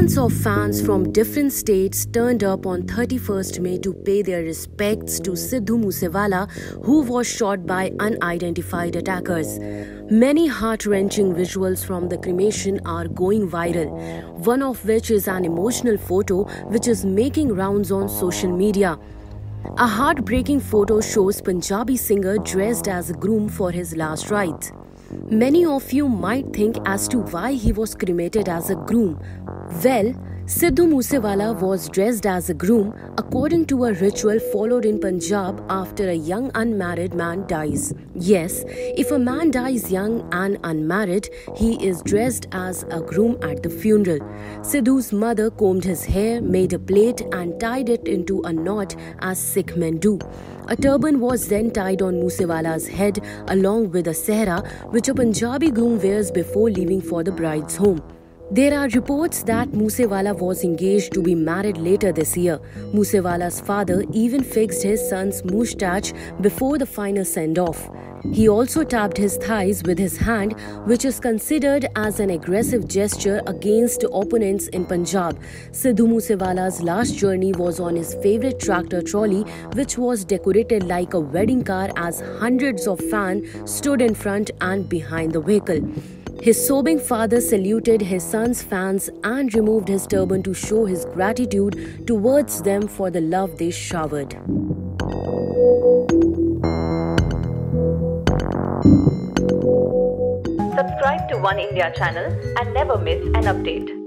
Thousands of fans from different states turned up on 31st May to pay their respects to Sidhu Moosewala, who was shot by unidentified attackers. Many heart-wrenching visuals from the cremation are going viral, one of which is an emotional photo which is making rounds on social media. A heartbreaking photo shows Punjabi singer dressed as a groom for his last rites. Many of you might think as to why he was cremated as a groom. Well, Sidhu Moosewala was dressed as a groom according to a ritual followed in Punjab after a young unmarried man dies. Yes, if a man dies young and unmarried, he is dressed as a groom at the funeral. Sidhu's mother combed his hair, made a plait and tied it into a knot as Sikh men do. A turban was then tied on Moosewala's head along with a sehra, which a Punjabi groom wears before leaving for the bride's home. There are reports that Moosewala was engaged to be married later this year. Moosewala's father even fixed his son's moustache before the final send-off. He also tapped his thighs with his hand, which is considered as an aggressive gesture against opponents in Punjab. Sidhu Moosewala's last journey was on his favorite tractor trolley, which was decorated like a wedding car as hundreds of fans stood in front and behind the vehicle. His sobbing father saluted his son's fans and removed his turban to show his gratitude towards them for the love they showered. Subscribe to One India channel and never miss an update.